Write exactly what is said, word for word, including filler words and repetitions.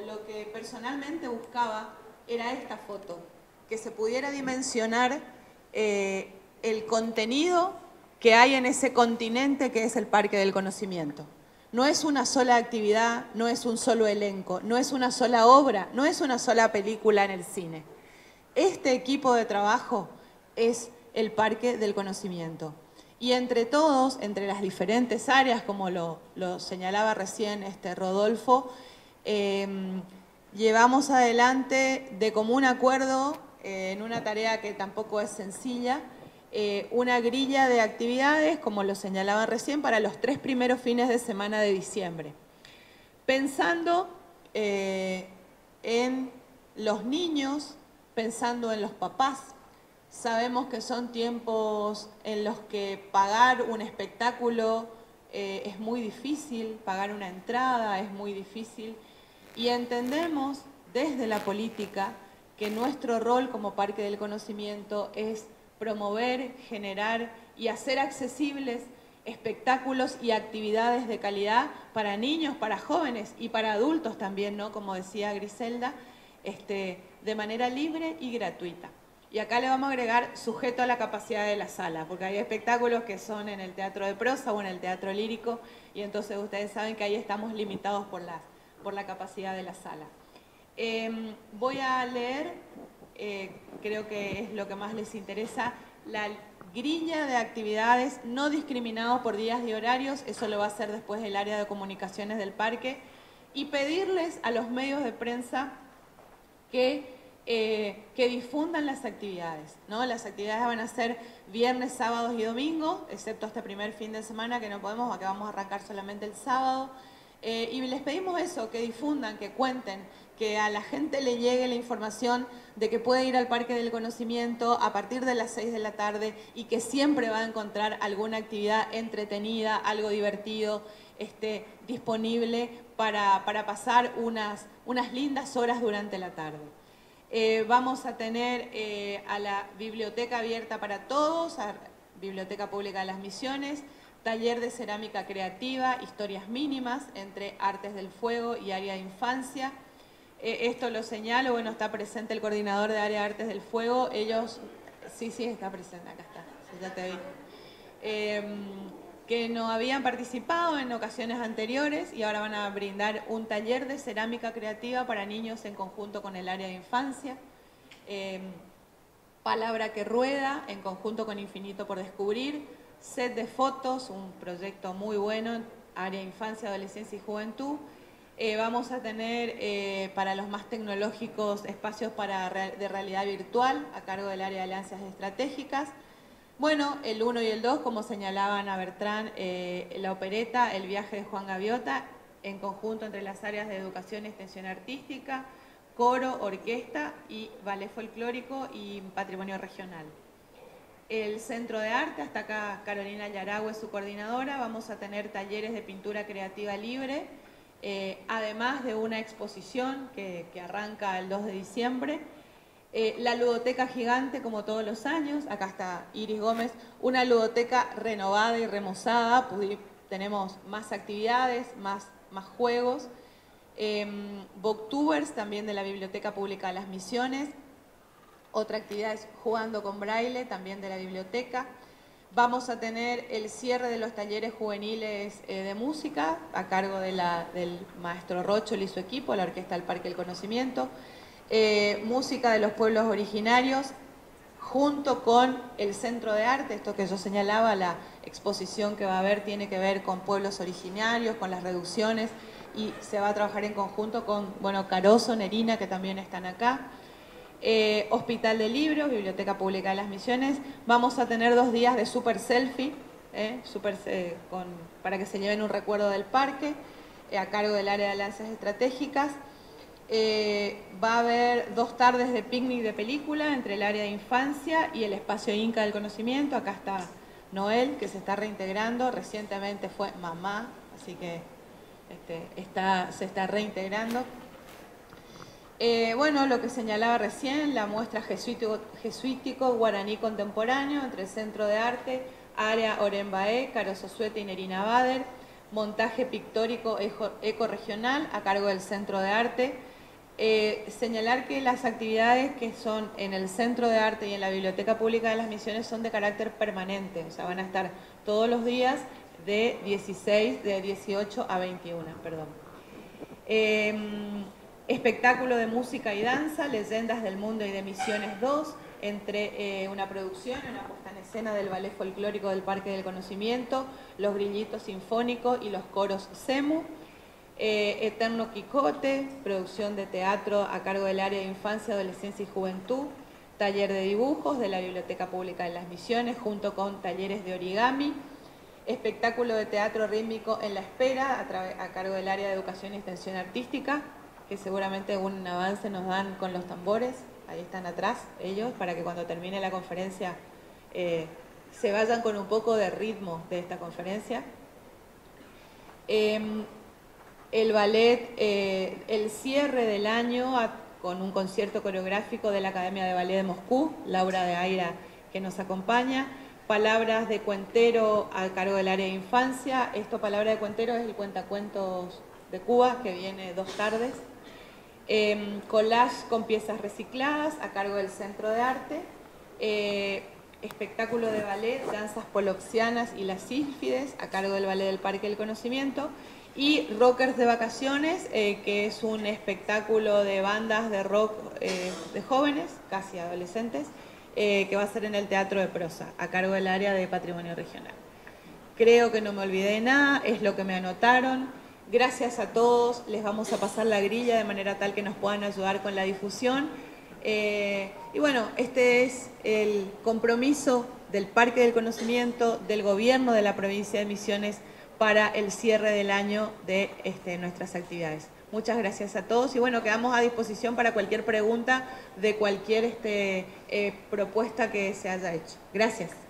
lo que personalmente buscaba era esta foto, que se pudiera dimensionar eh, el contenido que hay en ese continente que es el Parque del Conocimiento. No es una sola actividad, no es un solo elenco, no es una sola obra, no es una sola película en el cine. Este equipo de trabajo es el Parque del Conocimiento. Y entre todos, entre las diferentes áreas, como lo, lo señalaba recién este Rodolfo, eh, llevamos adelante de común acuerdo, eh, en una tarea que tampoco es sencilla, eh, una grilla de actividades, como lo señalaba recién, para los tres primeros fines de semana de diciembre. Pensando eh, en los niños, pensando en los papás. Sabemos que son tiempos en los que pagar un espectáculo eh, es muy difícil, pagar una entrada es muy difícil, y entendemos desde la política que nuestro rol como Parque del Conocimiento es promover, generar y hacer accesibles espectáculos y actividades de calidad para niños, para jóvenes y para adultos también, ¿no? Como decía Griselda, este, de manera libre y gratuita. Y acá le vamos a agregar sujeto a la capacidad de la sala, porque hay espectáculos que son en el teatro de prosa o en el teatro lírico, y entonces ustedes saben que ahí estamos limitados por la, por la capacidad de la sala. Eh, voy a leer, eh, creo que es lo que más les interesa, la grilla de actividades no discriminados por días y horarios. Eso lo va a hacer después el área de comunicaciones del parque, y pedirles a los medios de prensa que Eh, que difundan las actividades, ¿no? Las actividades van a ser viernes, sábados y domingos, excepto este primer fin de semana que no podemos, porque vamos a arrancar solamente el sábado. Eh, y les pedimos eso, que difundan, que cuenten, que a la gente le llegue la información de que puede ir al Parque del Conocimiento a partir de las seis de la tarde y que siempre va a encontrar alguna actividad entretenida, algo divertido, este, disponible para, para pasar unas, unas lindas horas durante la tarde. Eh, vamos a tener eh, a la biblioteca abierta para todos, a Biblioteca Pública de las Misiones, taller de cerámica creativa, historias mínimas entre artes del fuego y área de infancia. Eh, esto lo señalo, bueno, está presente el coordinador de área de artes del fuego. Ellos, sí, sí, está presente, acá está, sí, ya te vi. Eh, que no habían participado en ocasiones anteriores y ahora van a brindar un taller de cerámica creativa para niños en conjunto con el área de infancia. Eh, Palabra que rueda en conjunto con Infinito por Descubrir. Set de fotos, un proyecto muy bueno, área de infancia, adolescencia y juventud. Eh, vamos a tener eh, para los más tecnológicos espacios para, de realidad virtual a cargo del área de alianzas estratégicas. Bueno, el uno y el dos, como señalaban a Bertrán, eh, la opereta El viaje de Juan Gaviota, en conjunto entre las áreas de educación y extensión artística, coro, orquesta y ballet folclórico y patrimonio regional. El Centro de Arte, hasta acá Carolina Yaragüe, su coordinadora. Vamos a tener talleres de pintura creativa libre, eh, además de una exposición que, que arranca el dos de diciembre. Eh, la ludoteca gigante, como todos los años, acá está Iris Gómez, una ludoteca renovada y remozada, tenemos más actividades, más, más juegos. Eh, Booktubers, también de la Biblioteca Pública de las Misiones. Otra actividad es Jugando con Braille, también de la biblioteca. Vamos a tener el cierre de los talleres juveniles eh, de música, a cargo de la, del maestro Rochol y su equipo, la Orquesta del Parque del Conocimiento. Eh, música de los pueblos originarios, junto con el Centro de Arte. Esto que yo señalaba, la exposición que va a haber tiene que ver con pueblos originarios, con las reducciones, y se va a trabajar en conjunto con, bueno, Caroso, Nerina, que también están acá. Eh, Hospital de Libros, Biblioteca Pública de las Misiones. Vamos a tener dos días de super selfie, eh, super, eh, con, para que se lleven un recuerdo del parque, eh, a cargo del área de alianzas estratégicas. Eh, va a haber dos tardes de picnic de película entre el área de infancia y el espacio Inca del Conocimiento. Acá está Noel, que se está reintegrando, recientemente fue mamá, así que este, está, se está reintegrando. Eh, bueno, lo que señalaba recién, la muestra jesuítico, jesuítico guaraní contemporáneo entre el Centro de Arte, área Orembaé, Caroso Suete y Nerina Bader, montaje pictórico eco, ecorregional a cargo del Centro de Arte. Eh, señalar que las actividades que son en el Centro de Arte y en la Biblioteca Pública de las Misiones son de carácter permanente, o sea, van a estar todos los días de dieciséis, de dieciocho a veintiuna, perdón. Eh, espectáculo de música y danza, Leyendas del Mundo y de Misiones dos, entre eh, una producción y una puesta en escena del Ballet Folclórico del Parque del Conocimiento, los Grillitos Sinfónicos y los Coros SEMU. Eh, Eterno Quijote, producción de teatro a cargo del área de Infancia, Adolescencia y Juventud, taller de dibujos de la Biblioteca Pública de las Misiones, junto con talleres de origami, espectáculo de teatro rítmico En la Espera, a, a cargo del área de Educación y Extensión Artística, que seguramente un avance nos dan con los tambores, ahí están atrás ellos, para que cuando termine la conferencia eh, se vayan con un poco de ritmo de esta conferencia. Eh, El ballet, eh, el cierre del año a, con un concierto coreográfico de la Academia de Ballet de Moscú, Laura de Aira, que nos acompaña. Palabras de Cuentero a cargo del área de Infancia. Esto, Palabra de Cuentero, es el cuentacuentos de Cuba, que viene dos tardes. Eh, collage con piezas recicladas a cargo del Centro de Arte. Eh, espectáculo de ballet, Danzas Poloxianas y las Sílfides, a cargo del Ballet del Parque del Conocimiento. Y Rockers de Vacaciones, eh, que es un espectáculo de bandas de rock eh, de jóvenes, casi adolescentes, eh, que va a ser en el Teatro de Prosa, a cargo del área de Patrimonio Regional. Creo que no me olvidé de nada, es lo que me anotaron. Gracias a todos, les vamos a pasar la grilla de manera tal que nos puedan ayudar con la difusión. Eh, y bueno, este es el compromiso del Parque del Conocimiento, del Gobierno de la Provincia de Misiones, para el cierre del año de este, nuestras actividades. Muchas gracias a todos y bueno, quedamos a disposición para cualquier pregunta de cualquier este, eh, propuesta que se haya hecho. Gracias.